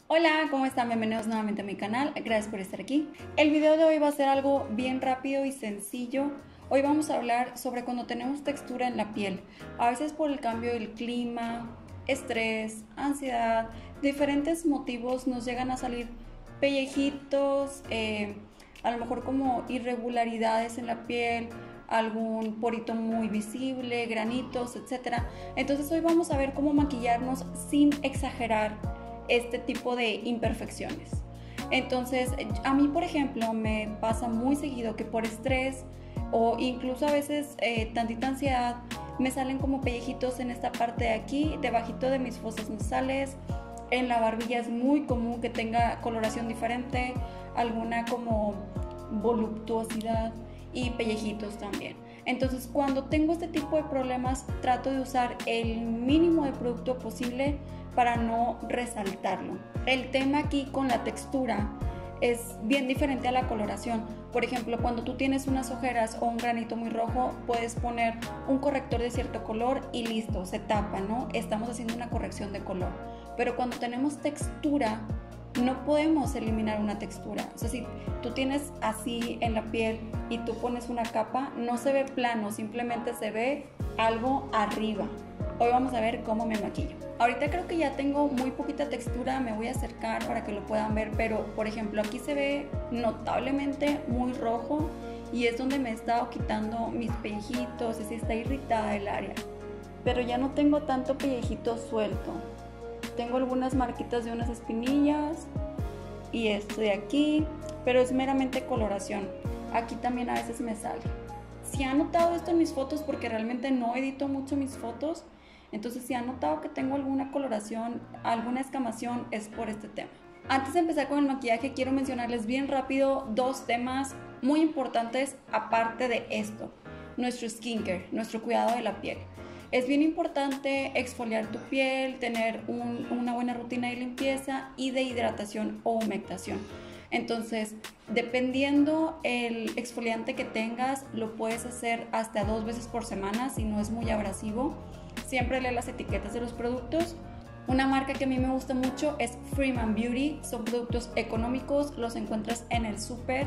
Hola, ¿cómo están? Bienvenidos nuevamente a mi canal, gracias por estar aquí. El video de hoy va a ser algo bien rápido y sencillo. Hoy vamos a hablar sobre cuando tenemos textura en la piel. A veces por el cambio del clima, estrés, ansiedad, diferentes motivos nos llegan a salir pellejitos, a lo mejor como irregularidades en la piel, algún porito muy visible, granitos, etc. Entonces hoy vamos a ver cómo maquillarnos sin exagerar este tipo de imperfecciones. Entonces, a mí, por ejemplo, me pasa muy seguido que por estrés o incluso a veces tantita ansiedad, me salen como pellejitos en esta parte de aquí, debajito de mis fosas nasales. En la barbilla es muy común que tenga coloración diferente, alguna como voluptuosidad y pellejitos también. Entonces, cuando tengo este tipo de problemas, trato de usar el mínimo de producto posible para no resaltarlo. El tema aquí con la textura es bien diferente a la coloración. Por ejemplo, cuando tú tienes unas ojeras o un granito muy rojo, puedes poner un corrector de cierto color y listo, se tapa, ¿no? Estamos haciendo una corrección de color. Pero cuando tenemos textura, no podemos eliminar una textura. O sea, si tú tienes así en la piel y tú pones una capa, no se ve plano, simplemente se ve algo arriba. Hoy vamos a ver cómo me maquillo. Ahorita creo que ya tengo muy poquita textura, me voy a acercar para que lo puedan ver, pero por ejemplo aquí se ve notablemente muy rojo y es donde me he estado quitando mis pellejitos, así está irritada el área. Pero ya no tengo tanto pellejito suelto. Tengo algunas marquitas de unas espinillas y esto de aquí, pero es meramente coloración. Aquí también a veces me sale. Si han notado esto en mis fotos, porque realmente no edito mucho mis fotos, entonces si han notado que tengo alguna coloración, alguna escamación, es por este tema. Antes de empezar con el maquillaje, quiero mencionarles bien rápido dos temas muy importantes aparte de esto. Nuestro skincare, nuestro cuidado de la piel. Es bien importante exfoliar tu piel, tener una buena rutina de limpieza y de hidratación o humectación. Entonces, dependiendo el exfoliante que tengas, lo puedes hacer hasta 2 veces por semana si no es muy abrasivo. Siempre lee las etiquetas de los productos. Una marca que a mí me gusta mucho es Freeman Beauty. Son productos económicos, los encuentras en el súper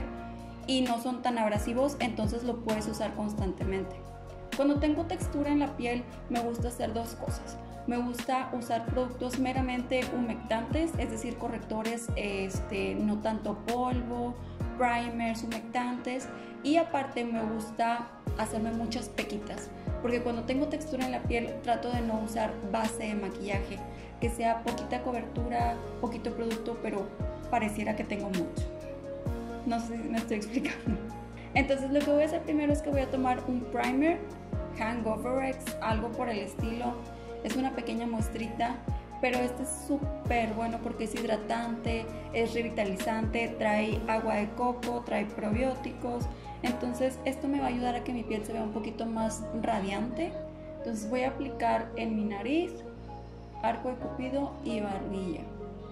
y no son tan abrasivos, entonces lo puedes usar constantemente. Cuando tengo textura en la piel, me gusta hacer dos cosas. Me gusta usar productos meramente humectantes, es decir, correctores no tanto polvo, primers, humectantes, y aparte me gusta hacerme muchas pequitas, porque cuando tengo textura en la piel trato de no usar base de maquillaje, que sea poquita cobertura, poquito producto, pero pareciera que tengo mucho. No sé si me estoy explicando. Entonces lo que voy a hacer primero es que voy a tomar un primer, Hangover X, algo por el estilo. Es una pequeña muestrita, pero este es súper bueno porque es hidratante, es revitalizante, trae agua de coco, trae probióticos. Entonces esto me va a ayudar a que mi piel se vea un poquito más radiante. Entonces voy a aplicar en mi nariz, arco de cupido y barbilla.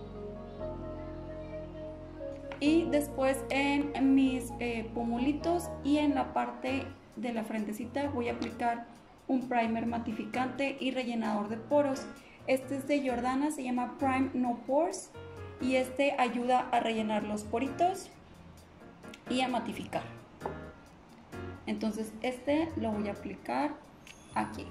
Y después en mis pómulitos y en la parte de la frentecita voy a aplicar un primer matificante y rellenador de poros. Este es de Jordana, se llama Prime No Pores y este ayuda a rellenar los poritos y a matificar. Entonces este lo voy a aplicar aquí.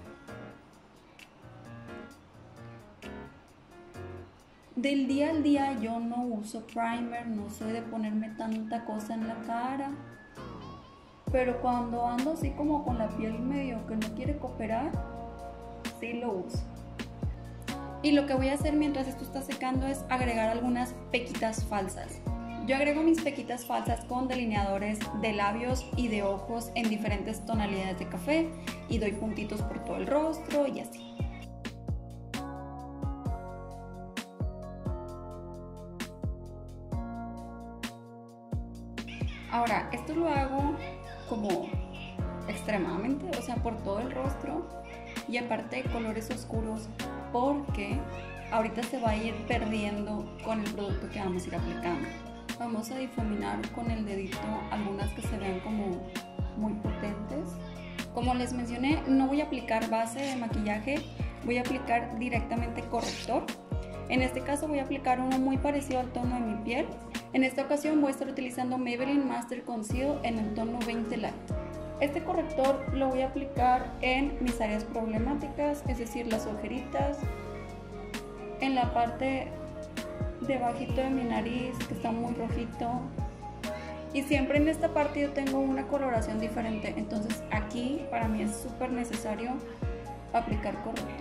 Del día al día yo no uso primer, no soy de ponerme tanta cosa en la cara, pero cuando ando así como con la piel medio que no quiere cooperar, sí lo uso. Y lo que voy a hacer mientras esto está secando es agregar algunas pequitas falsas. Yo agrego mis pequitas falsas con delineadores de labios y de ojos en diferentes tonalidades de café y doy puntitos por todo el rostro y así. Ahora, esto lo hago como extremadamente, o sea, por todo el rostro y aparte de colores oscuros, porque ahorita se va a ir perdiendo con el producto que vamos a ir aplicando. Vamos a difuminar con el dedito algunas que se vean como muy potentes. Como les mencioné, no voy a aplicar base de maquillaje, voy a aplicar directamente corrector. En este caso voy a aplicar uno muy parecido al tono de mi piel. En esta ocasión voy a estar utilizando Maybelline Master Conceal en el tono 20 Light. Este corrector lo voy a aplicar en mis áreas problemáticas, es decir, las ojeritas, en la parte debajito de mi nariz que está muy rojito, y siempre en esta parte yo tengo una coloración diferente, entonces aquí para mí es súper necesario aplicar corrector.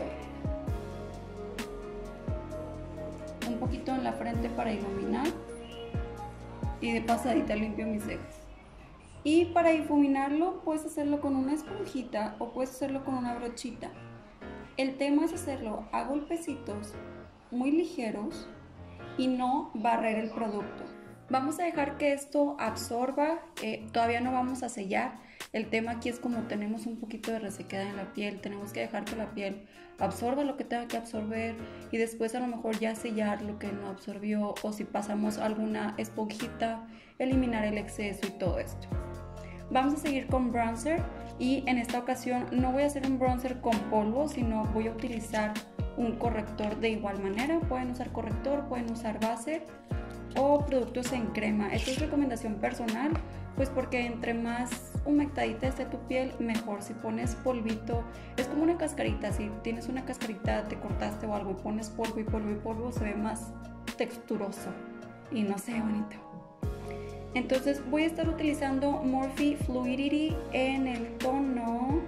Un poquito en la frente para iluminar y de pasadita limpio mis cejas. Y para difuminarlo puedes hacerlo con una esponjita o puedes hacerlo con una brochita. El tema es hacerlo a golpecitos muy ligeros y no barrer el producto. Vamos a dejar que esto absorba, todavía no vamos a sellar. El tema aquí es como tenemos un poquito de resequedad en la piel, tenemos que dejar que la piel absorba lo que tenga que absorber y después a lo mejor ya sellar lo que no absorbió, o si pasamos alguna esponjita, eliminar el exceso y todo esto. Vamos a seguir con bronzer y en esta ocasión no voy a hacer un bronzer con polvo, sino voy a utilizar un corrector de igual manera. Pueden usar corrector, pueden usar base o productos en crema. Esta es recomendación personal, pues porque entre más humectadita esté tu piel, mejor. Si pones polvito, es como una cascarita. Si tienes una cascarita, te cortaste o algo y pones polvo y polvo y polvo, se ve más texturoso y no se ve bonito. Entonces voy a estar utilizando Morphe Fluidity en el tono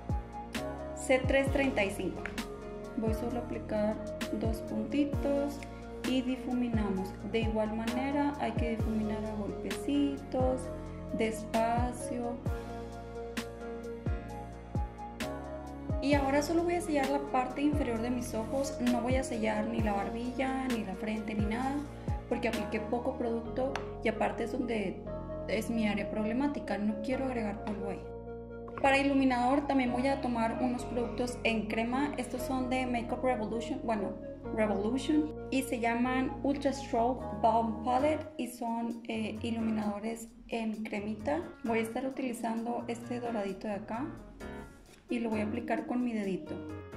C335. Voy solo a aplicar 2 puntitos y difuminamos. De igual manera hay que difuminar a golpecitos, despacio. Y ahora solo voy a sellar la parte inferior de mis ojos, no voy a sellar ni la barbilla, ni la frente, ni nada, porque apliqué poco producto y aparte es donde es mi área problemática, no quiero agregar polvo ahí. Para iluminador también voy a tomar unos productos en crema. Estos son de Makeup Revolution, y se llaman Ultra Stroke Balm Palette y son iluminadores en cremita. Voy a estar utilizando este doradito de acá y lo voy a aplicar con mi dedito.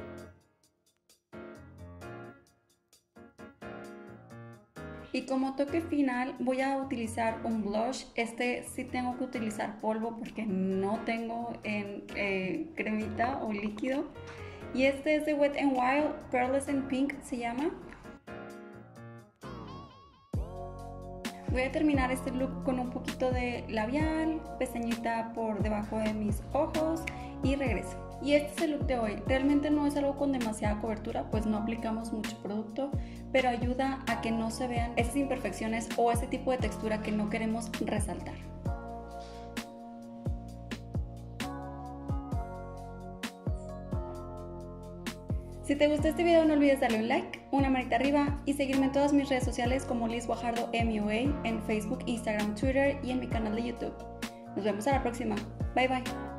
Y como toque final voy a utilizar un blush. Este sí tengo que utilizar polvo porque no tengo en cremita o líquido. Y este es de Wet n Wild, Pearlescent Pink se llama. Voy a terminar este look con un poquito de labial, pestañita por debajo de mis ojos y regreso. Y este es el look de hoy. Realmente no es algo con demasiada cobertura, pues no aplicamos mucho producto, pero ayuda a que no se vean esas imperfecciones o ese tipo de textura que no queremos resaltar. Si te gustó este video no olvides darle un like, una manita arriba y seguirme en todas mis redes sociales como Liz Guajardo MUA en Facebook, Instagram, Twitter y en mi canal de YouTube. Nos vemos a la próxima. Bye bye.